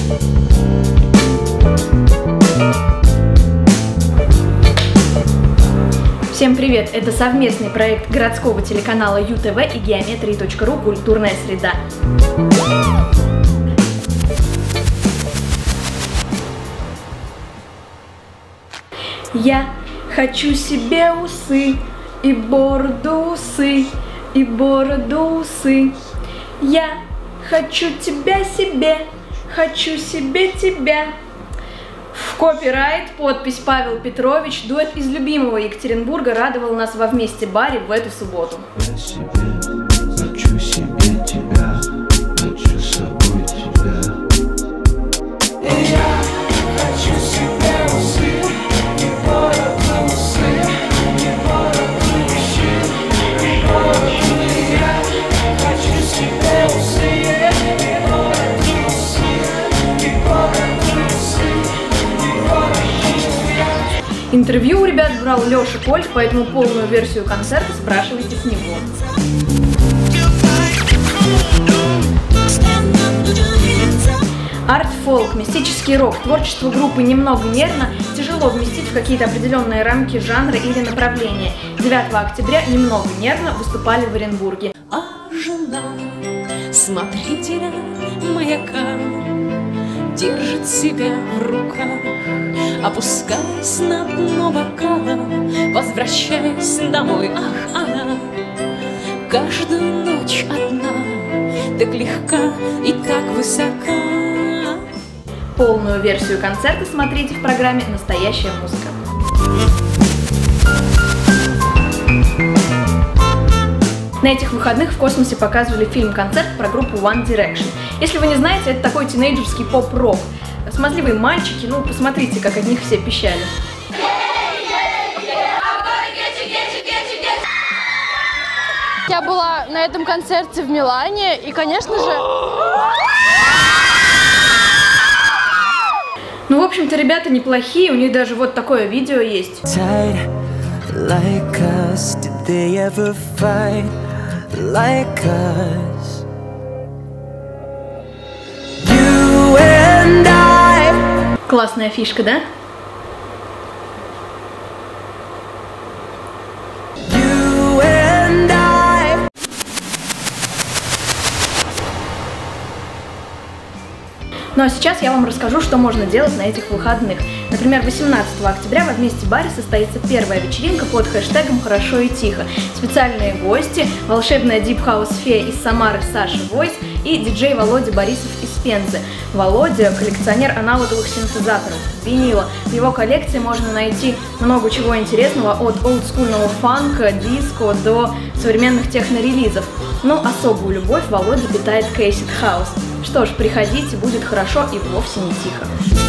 Всем привет! Это совместный проект городского телеканала ЮТВ и Geometry.ru «Культурная среда». Я хочу себе усы и бороду усы, и бороду усы. Я хочу тебя себе, хочу себе тебя. В копирайт, подпись Павел Петрович. Дуэт из любимого Екатеринбурга радовал нас во «Вместе баре» в эту субботу. Хочу себе тебя, хочу с собой тебя. Я хочу себе усы, и бороду усы, и бороду усы, и бороду. Я хочу себе усы, и бороду усы, и бороду усы, и бороду. Интервью у ребят брал Леша Кольт, поэтому полную версию концерта спрашивайте с него. Арт-фолк, мистический рок, творчество группы немного нервно, тяжело вместить в какие-то определенные рамки жанра или направления. 9 октября немного нервно выступали в Оренбурге. А жена смотрителя маяка держит себя в руках, опускаясь на дно бокала, возвращаясь домой, ах, она каждую ночь одна, так легка и так высока. Полную версию концерта смотрите в программе «Настоящая музыка». На этих выходных в Космосе показывали фильм-концерт про группу One Direction. Если вы не знаете, это такой тинейджерский поп-рок. Смазливые мальчики, ну посмотрите, как от них все пищали. Я была на этом концерте в Милане, и, конечно же... Ну, в общем-то, ребята неплохие, у них даже вот такое видео есть. Классная фишка, да? Ну а сейчас я вам расскажу, что можно делать на этих выходных. Например, 18 октября во «Вместе баре» состоится первая вечеринка под хэштегом «Хорошо и тихо». Специальные гости, волшебная дип-хаус-фея из Самары Саша Войс и диджей Володя Борисов из Пензы. Володя – коллекционер аналоговых синтезаторов, винила. В его коллекции можно найти много чего интересного, от олдскульного фанка, диско до современных техно-релизов. Но особую любовь Володя питает к acid house. Что ж, приходите, будет хорошо и вовсе не тихо.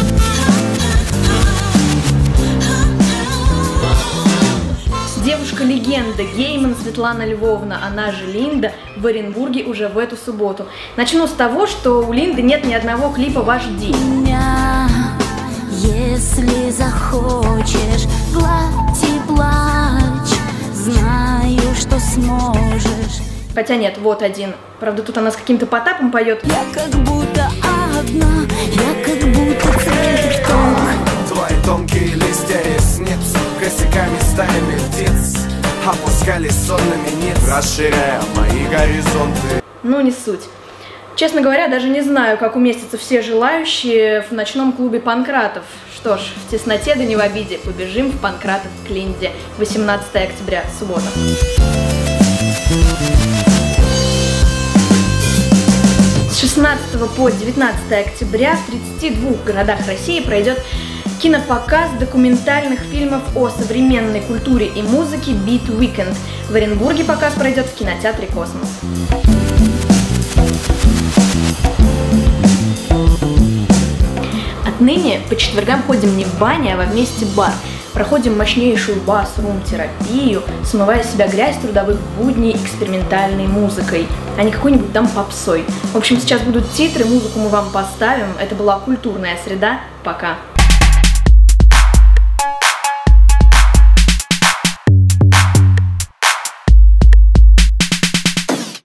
Девушка-легенда Гейман Светлана Львовна, она же Линда, в Оренбурге уже в эту субботу. Начну с того, что у Линды нет ни одного клипа в HD. Если захочешь, гладь и плачь, знаю, что сможешь. Хотя нет, вот один. Правда, тут она с каким-то Потапом поет. Я как будто одна, я как будто цветок. Твои тонкие листья ресниц косяками стаями птиц опускались сонными ниц, расширяя мои горизонты. Ну, не суть. Честно говоря, даже не знаю, как уместятся все желающие в ночном клубе Панкратов. Что ж, в тесноте да не в обиде. Побежим в Панкратов к Линде. 18 октября, суббота. С 16 по 19 октября в 32 городах России пройдет кинопоказ документальных фильмов о современной культуре и музыке Beat Weekend. В Оренбурге показ пройдет в кинотеатре «Космос». Отныне по четвергам ходим не в бане, а во «Вместе бар». Проходим мощнейшую бас-рум-терапию, смывая с себя грязь трудовых будней экспериментальной музыкой, а не какой-нибудь там попсой. В общем, сейчас будут титры, музыку мы вам поставим. Это была «Культурная среда». Пока!